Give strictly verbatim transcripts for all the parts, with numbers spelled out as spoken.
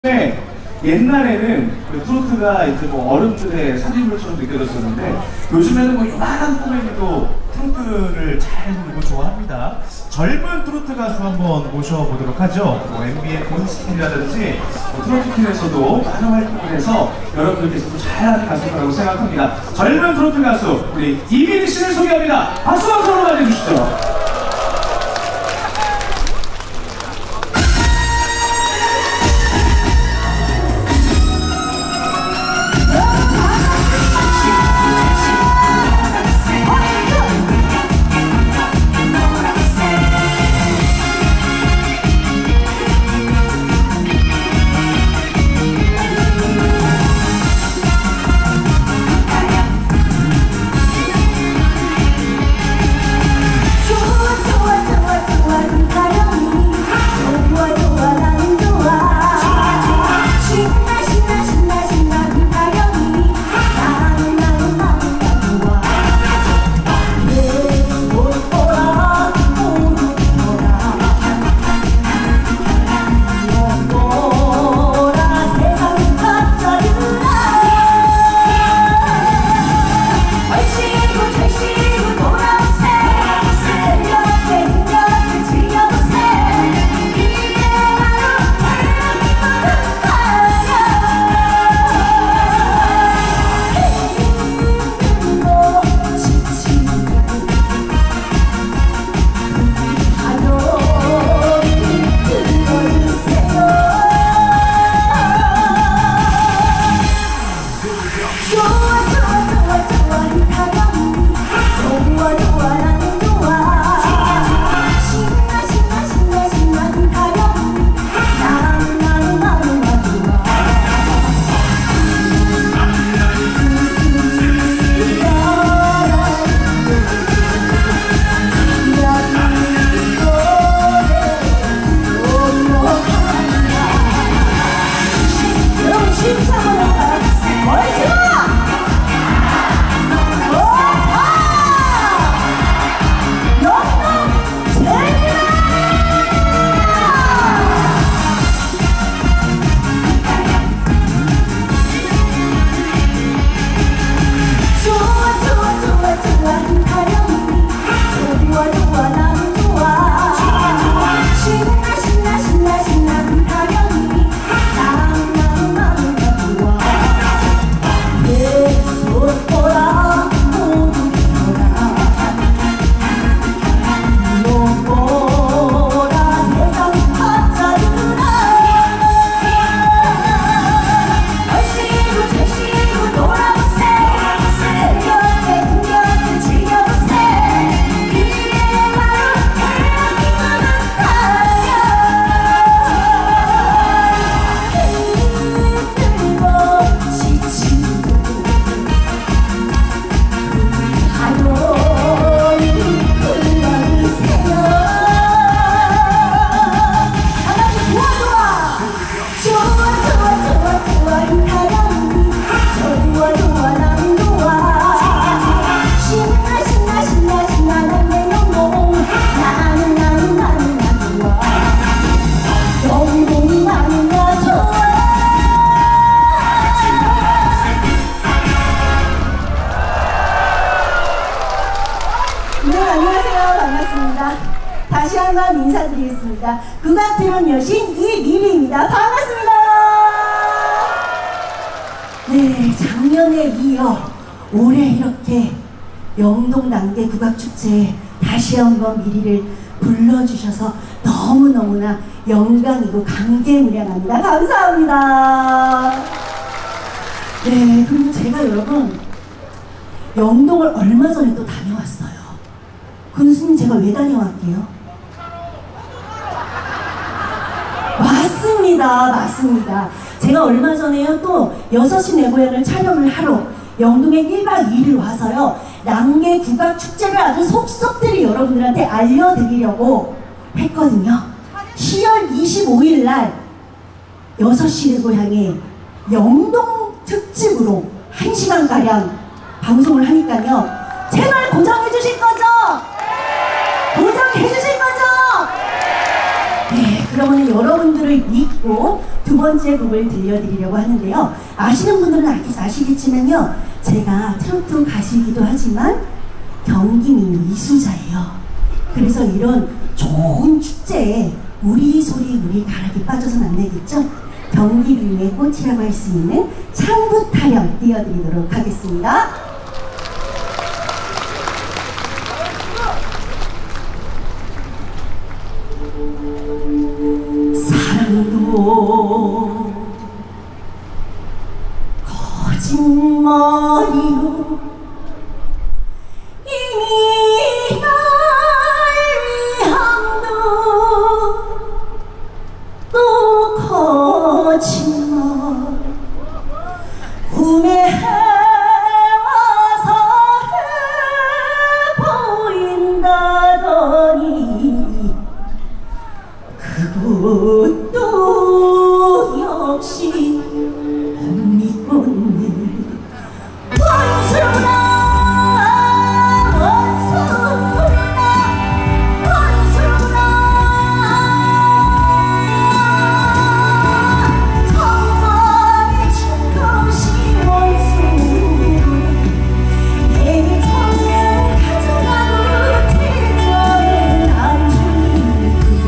네, 옛날에는 그 트로트가 이제 뭐 어른들의 사진물처럼 느껴졌었는데 요즘에는 뭐 요만한 꼬맹이도 트로트를 잘 부르고 좋아합니다. 젊은 트로트 가수 한번 모셔보도록 하죠. 뭐 엠비의 본스킨이라든지 뭐 트로트킨에서도 많은 활동을 해서 여러분들께서도 잘하는 가수라고 생각합니다. 젊은 트로트 가수 우리 이민희 씨를 소개합니다. 박수 박수로 맞이해주시죠. 다시 한번 인사드리겠습니다. 국악 드럼 여신 이미리입니다. 반갑습니다. 네, 작년에 이어 올해 이렇게 영동 단계 국악축제에 다시 한번 미리를 불러주셔서 너무너무나 영광이고 감개무량합니다. 감사합니다. 네, 그리고 제가 여러분 영동을 얼마 전에 또 다녀왔어요. 군수님, 제가 왜 다녀왔게요? 맞습니다. 맞습니다. 제가 얼마 전에요 또 여섯 시 내 고향을 촬영을 하러 영동에 일 박 이 일 와서요 난계 국악축제를 아주 속속들이 여러분들한테 알려드리려고 했거든요. 시월 이십오일 날 여섯 시 내 고향에 영동 특집으로 한 시간가량 방송을 하니까요 채널 고정해 주실 거죠? 고정해 주실 거죠? 네, 그러면 여러분들을 믿고 두 번째 곡을 들려드리려고 하는데요. 아시는 분들은 아시, 아시겠지만요. 제가 트로트 가수이기도 하지만 경기민 이수자예요. 그래서 이런 좋은 축제에 우리 소리 우리 가락이 빠져서는 안 되겠죠? 경기민의 꽃이라고 할 수 있는 창부타령 띄워드리도록 하겠습니다. 사랑도 거짓말이요 이미 날 위함도 또 거짓말 구매해와서 해보인다더니 그것도 역시 못 믿고는 원수나 원수나 원수나 정말이 죽것이 원수 내게 정면 가져가고 태자는 안주이고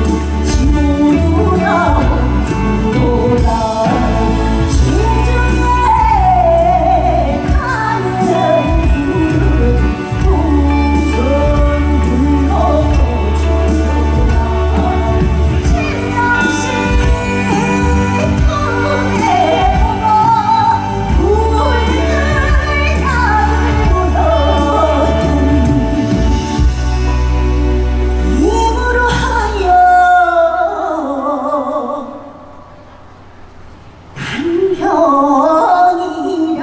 지모로다 원수로다 신중해 가는 그 동선 불러줘라 신랑씨 꿈에보고 불들 나보던 입으로 하여 간병이라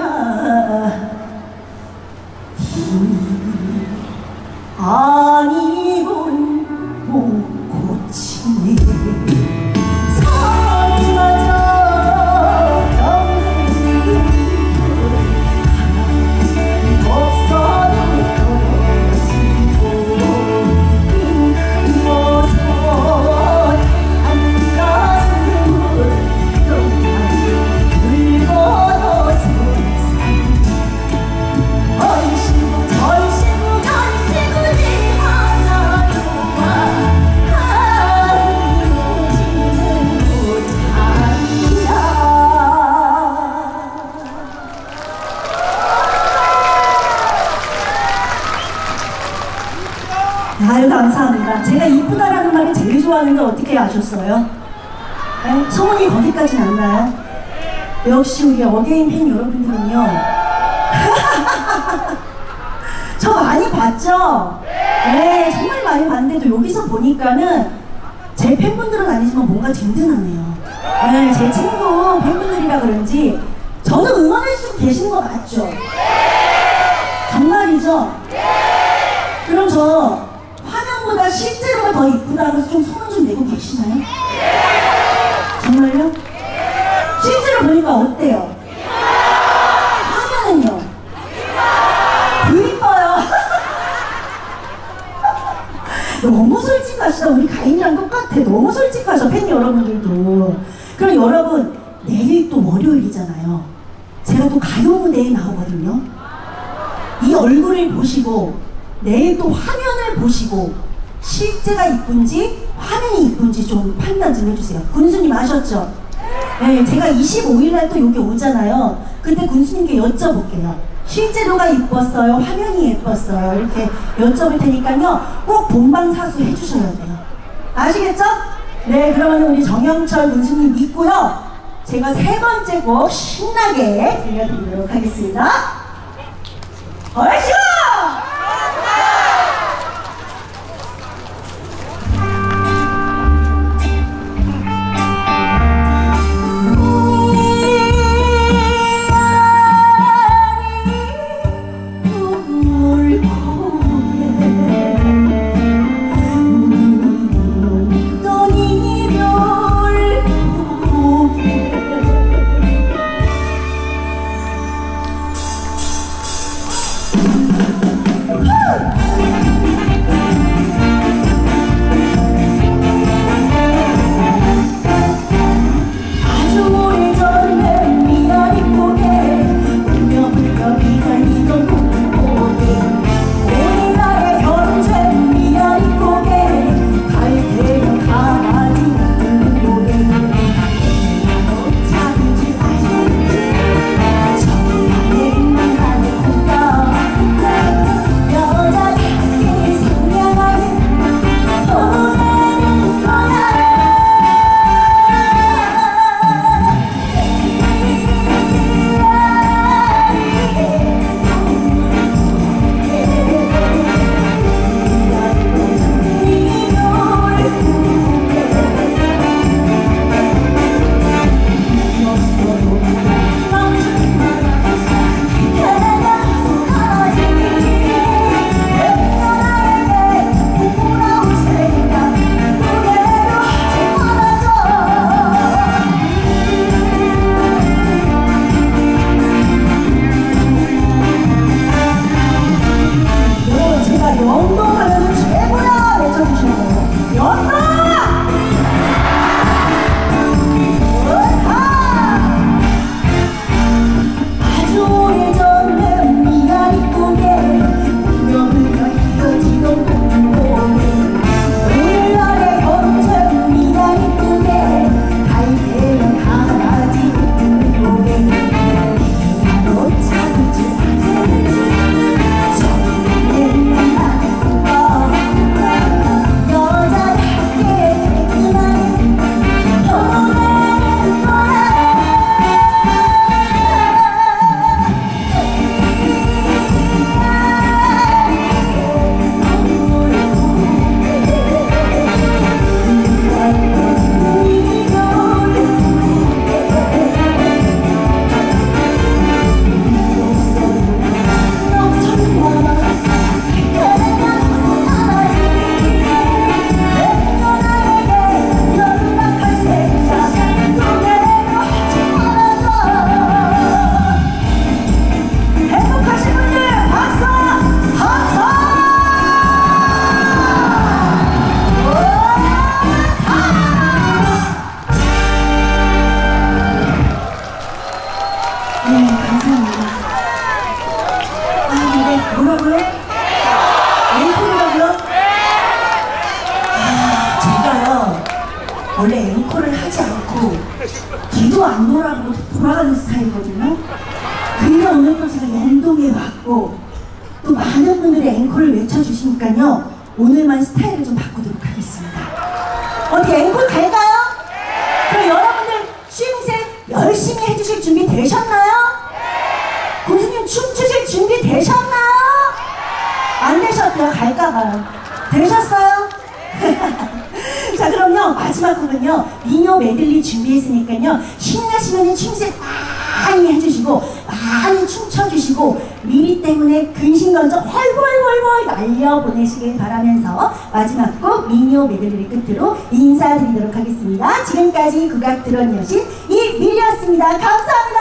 아니군 못 고치네 사랑마저 병들고 없어도 떨어지고 빈틈어서 한 가슴은 늙어도 세상 얼씨구 절씨구 간씨구지 하나로만 아니지는 못한다. 아유 감사합니다. 제가 이쁘다라는 말을 제일 좋아하는데 어떻게 아셨어요? 네? 소문이 거기까지 났나요? 역시 우리 어게인 팬 여러분들은요 저 많이 봤죠? 네 정말 많이 봤는데도 여기서 보니까는 제 팬분들은 아니지만 뭔가 든든하네요. 네, 제 친구 팬분들이라 그런지 저는 응원해주고 계시는 거 맞죠? 정말이죠? 그럼 저 화면보다 실제로가 더 이쁘다고 해서 좀 소문 좀 내고 계시나요? 정말요? 실제로 보니까 어때요? 화면은요? 더 이뻐요. 너무 솔직하시다. 우리 가인이랑 똑같아. 너무 솔직하셔 팬 여러분들도. 그럼 여러분 내일 또 월요일이잖아요. 제가 또 가요 무대에 나오거든요. 이 얼굴을 보시고 내일 또 화면을 보시고 실제가 이쁜지 화면이 이쁜지 좀 판단 좀 해주세요. 군수님 아셨죠? 네, 제가 이십오일 날 또 여기 오잖아요. 그때 군수님께 여쭤볼게요. 실제로가 이뻤어요? 화면이 예뻤어요? 이렇게 여쭤볼 테니까요. 꼭 본방사수 해주셔야 돼요. 아시겠죠? 네, 그러면 우리 정영철 군수님 믿고요. 제가 세 번째 곡 신나게 들려드리도록 하겠습니다. 얼씨구! Thank you. 안 오라고 돌아가는 스타일이거든요. 근데 오늘 또 제가 연동에 왔고 또 많은 분들이 앵콜을 외쳐주시니까요. 오늘만 스타일을 좀 바꾸도록 하겠습니다. 어떻게 앵콜 갈까요? 그럼 여러분들 춤새 열심히 해주실 준비 되셨나요? 교수님 춤추실 준비 되셨나요? 안 되셨대요. 갈까봐요. 되셨어요? 자, 그럼요 마지막 곡은요 미녀 메들리 준비했으니까요 신나시면 춤새 많이 해주시고 많이 춤춰주시고 미리 때문에 근심건조 훨훨훨훨 날려보내시길 바라면서 마지막 곡 미녀 메들리를 끝으로 인사드리도록 하겠습니다. 지금까지 국악 드론 여신 이미리였습니다. 감사합니다.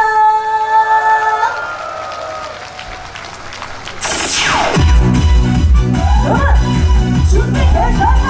여러분 준비되셨나요?